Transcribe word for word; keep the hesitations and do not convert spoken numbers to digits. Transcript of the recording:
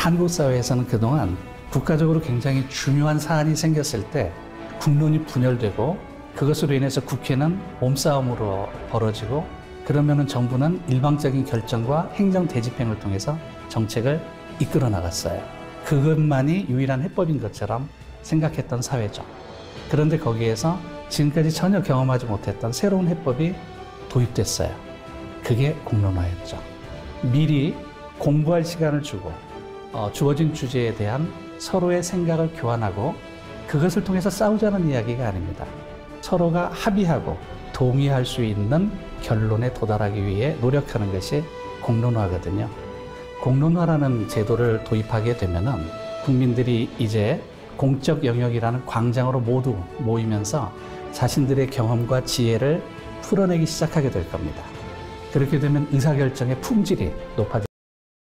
한국 사회에서는 그동안 국가적으로 굉장히 중요한 사안이 생겼을 때 국론이 분열되고 그것으로 인해서 국회는 몸싸움으로 벌어지고 그러면은 정부는 일방적인 결정과 행정 대집행을 통해서 정책을 이끌어 나갔어요. 그것만이 유일한 해법인 것처럼 생각했던 사회죠. 그런데 거기에서 지금까지 전혀 경험하지 못했던 새로운 해법이 도입됐어요. 그게 공론화였죠. 미리 공부할 시간을 주고 어, 주어진 주제에 대한 서로의 생각을 교환하고 그것을 통해서 싸우자는 이야기가 아닙니다. 서로가 합의하고 동의할 수 있는 결론에 도달하기 위해 노력하는 것이 공론화거든요. 공론화라는 제도를 도입하게 되면은 국민들이 이제 공적 영역이라는 광장으로 모두 모이면서 자신들의 경험과 지혜를 풀어내기 시작하게 될 겁니다. 그렇게 되면 의사결정의 품질이 높아질